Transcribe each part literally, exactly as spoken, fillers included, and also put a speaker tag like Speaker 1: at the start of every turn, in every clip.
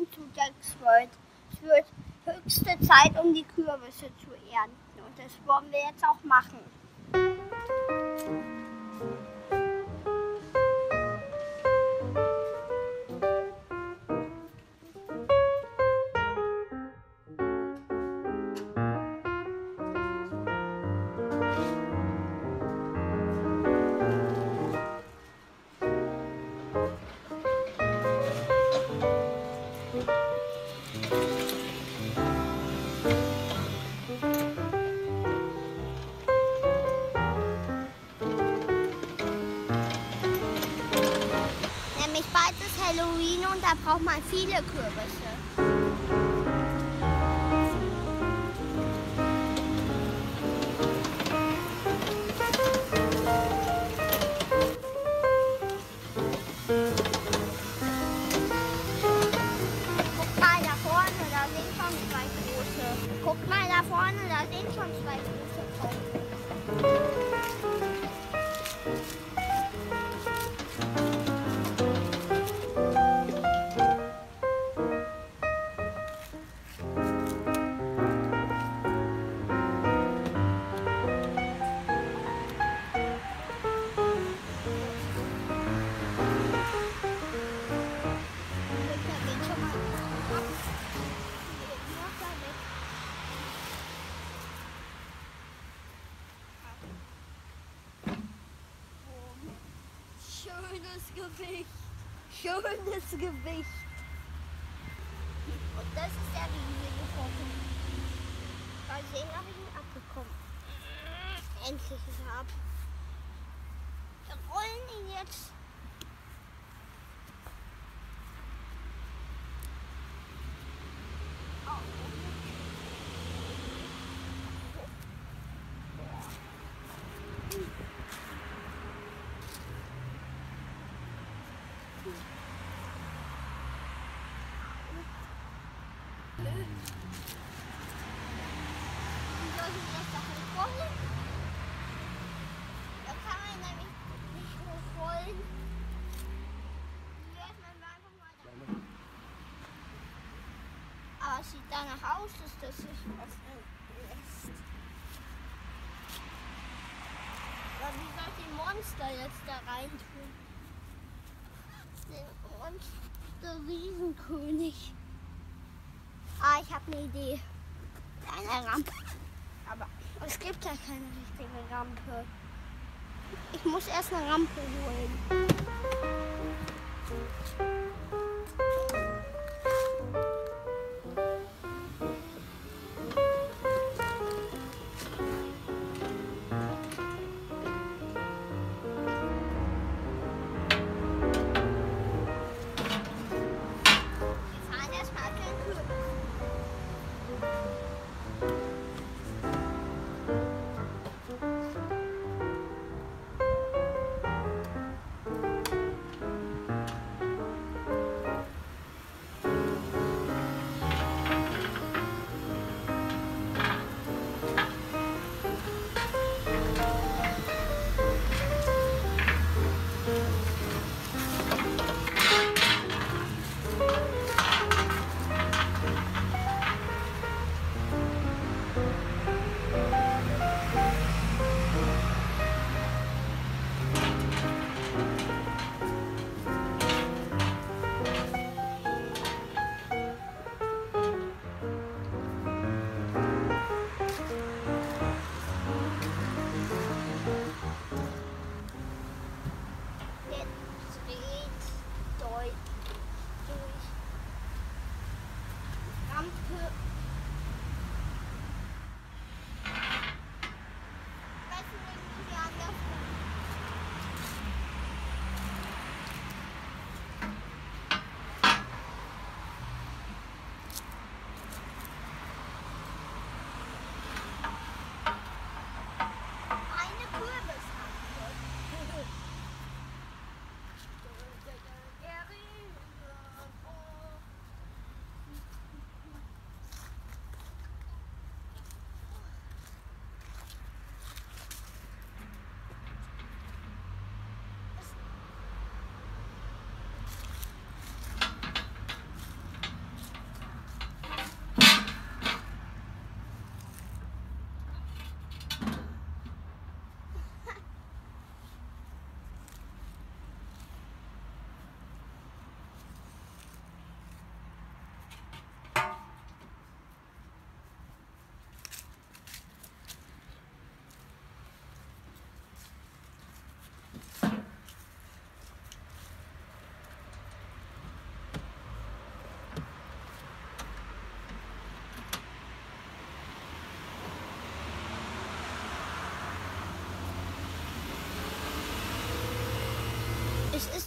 Speaker 1: Frühling zu Jack's World. Es wird höchste Zeit, um die Kürbisse zu ernten. Und das wollen wir jetzt auch machen. Nämlich bald ist Halloween und da braucht man viele Kürbisse. Guck mal da vorne, da sind schon zwei große. Guck mal da vorne, da sind schon zwei große Pflanzen. Schönes Gewicht. Schönes Gewicht. Und das ist der riesige Vogel. Mal sehen, ob ich ihn abbekomme. Endlich ist er ab. Wir rollen ihn jetzt. Wie soll ich jetzt da hochrollen? Da kann man nämlich nicht hochrollen. Jetzt mal einfach mal da. Aber es sieht danach aus, dass das sich öffnen lässt. Aber wie soll ich den Monster jetzt da rein tun? Den Monster-Riesenkönig. Ah, ich habe eine Idee. Eine Rampe. Aber es gibt ja keine richtige Rampe. Ich muss erst eine Rampe holen.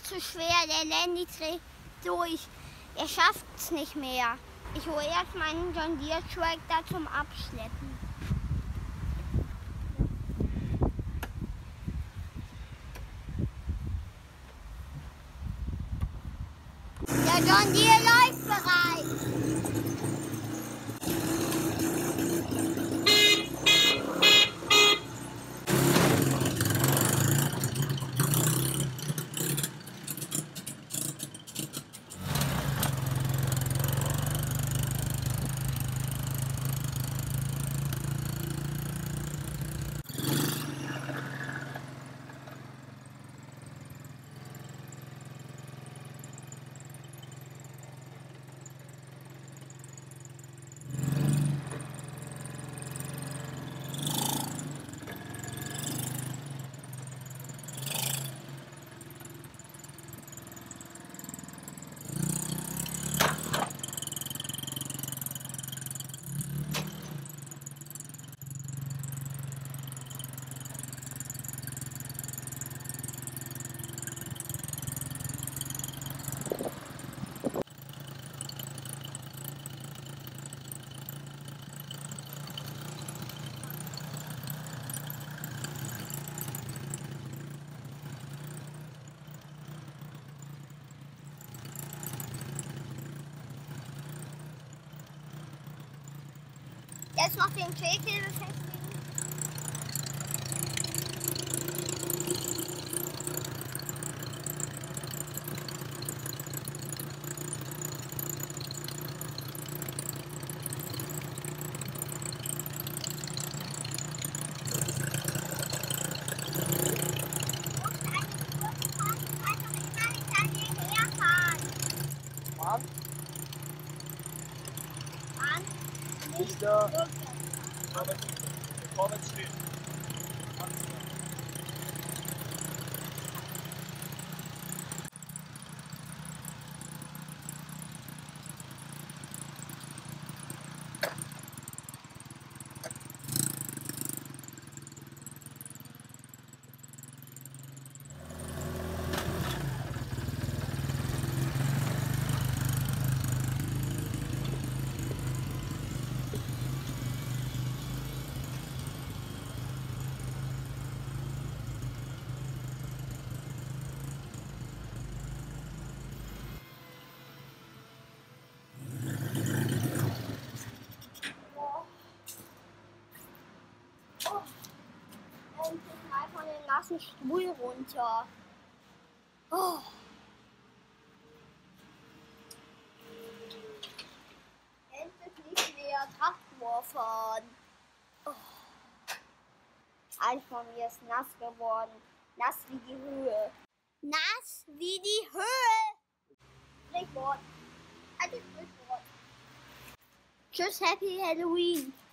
Speaker 1: zu schwer, der Landy dreht durch. Er schafft es nicht mehr. Ich hole erst meinen John Deere Tractor zum Abschleppen. Der John Deere läuft bereits. Jetzt noch den Schäkel befestigen.
Speaker 2: Nicht da. Vorwärts stehen.
Speaker 1: Nassen Stuhl runter. Oh. Endlich nicht mehr Traktor fahren. Oh. Alles von mir ist nass geworden. Nass wie die Höhe. Nass wie die Höhe. Sprichwort. Altes Sprichwort. Tschüss, Happy Halloween.